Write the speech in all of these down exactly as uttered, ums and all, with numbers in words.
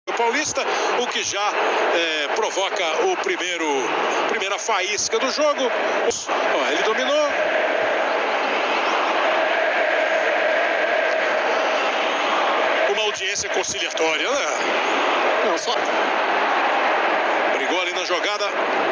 Paulista, o que já é, provoca o primeiro primeira faísca do jogo. Ó, ele dominou. Uma audiência conciliatória, né? Não, só. Brigou ali na jogada.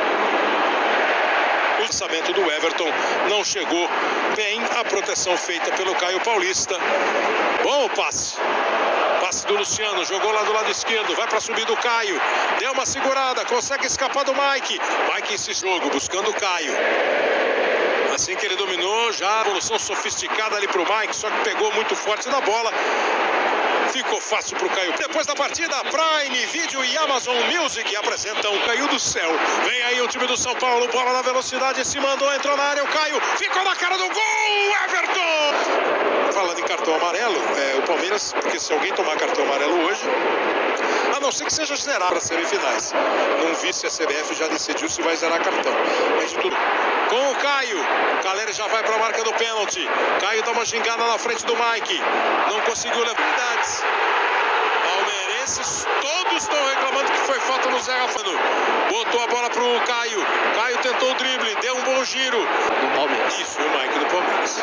O lançamento do Everton não chegou bem a proteção feita pelo Caio Paulista. Bom passe. Passe do Luciano, jogou lá do lado esquerdo, vai para subir do Caio. Deu uma segurada, consegue escapar do Mike. Mike esse jogo, buscando o Caio. Assim que ele dominou, já a evolução sofisticada ali para o Mike, só que pegou muito forte na bola. Ficou fácil para o Caio. Depois da partida, Prime Video e Amazon Music apresentam Caio do Céu. Vem aí o time do São Paulo, bola na velocidade, se mandou, entrou na área, o Caio ficou na cara do gol, Everton! Falando em cartão amarelo, é, o Palmeiras, porque se alguém tomar cartão amarelo hoje, a não ser que seja zerar para semifinais. Não vi se a C B F já decidiu se vai zerar cartão. Mas de tudo. Com o Caio, Caleri já vai para a marca do pênalti. Caio dá uma gingada na frente do Mike. Não conseguiu levar. Palmeirenses todos estão reclamando que foi falta no Zé Rafael. Botou a bola pro Caio. Caio tentou o drible, deu um bom giro. Do Palmeiras. Isso, o Mike do Palmeiras.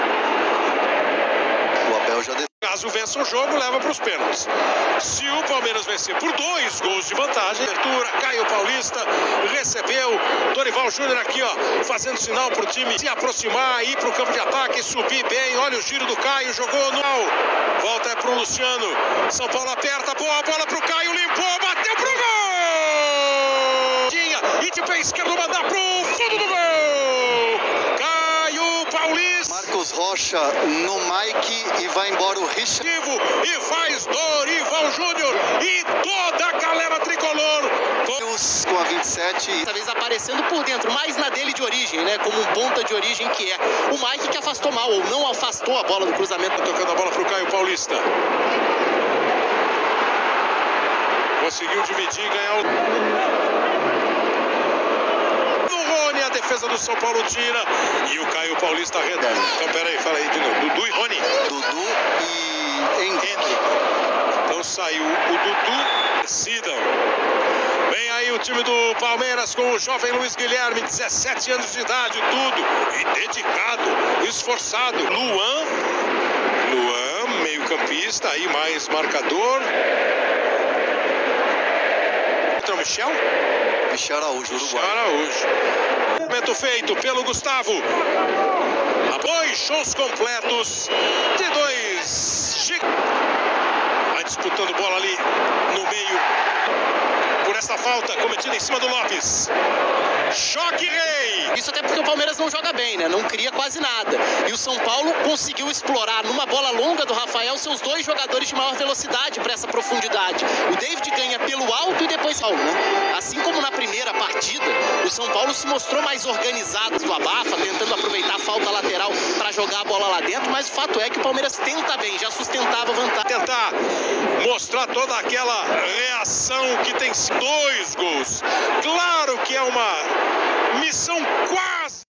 O Abel já... Caso vença o jogo, leva para os pênaltis. Se o Palmeiras vencer por dois gols de vantagem, abertura, Caio Paulista recebeu. Dorival Júnior aqui, ó, fazendo sinal para o time se aproximar, ir para o campo de ataque, subir bem. Olha o giro do Caio, jogou no... Volta é para o Luciano. São Paulo aperta, boa bola para o Caio, limpou, bateu pro gol! Tinha, e de pé esquerdo mandar pro fundo do gol! Caio Paulista. Marcos Rocha no Mike e vai embora o Richard. E faz Dorival Júnior e toda a galera tricolor. Com a vinte e sete. Dessa vez aparecendo por dentro, mais na dele de origem, né? Como um ponta de origem que é. O Mike que afastou mal, ou não afastou a bola do cruzamento. Tocando a bola pro Caio Paulista. Conseguiu dividir e ganhar o... A defesa do São Paulo tira e o Caio Paulista arredonda. Então peraí, fala aí de novo. Dudu e Rony. Dudu e Henrique. Então saiu o Dudu, decidam. Vem aí o time do Palmeiras com o jovem Luiz Guilherme, dezessete anos de idade, tudo. E dedicado, esforçado. Luan, Luan, meio campista, aí mais marcador. Então Michel? Michel Araújo, Uruguai. Michel Araújo. Momento feito pelo Gustavo. Dois shows completos de dois. Vai disputando bola ali no meio. Por essa falta cometida em cima do Lopes. Choque rei! Isso até porque o Palmeiras não joga bem, né? Não cria quase nada. E o São Paulo conseguiu explorar numa bola longa do Rafael seus dois jogadores de maior velocidade para essa profundidade. O David ganha pelo alto e depois Paulo, né? Assim como na primeira partida, o São Paulo se mostrou mais organizado do abafa, tentando aproveitar a falta lateral para jogar a bola lá dentro, mas o fato é que o Palmeiras tenta bem, já sustentava a vantagem. Tentar mostrar toda aquela reação que tem dois gols. Claro que é uma missão quase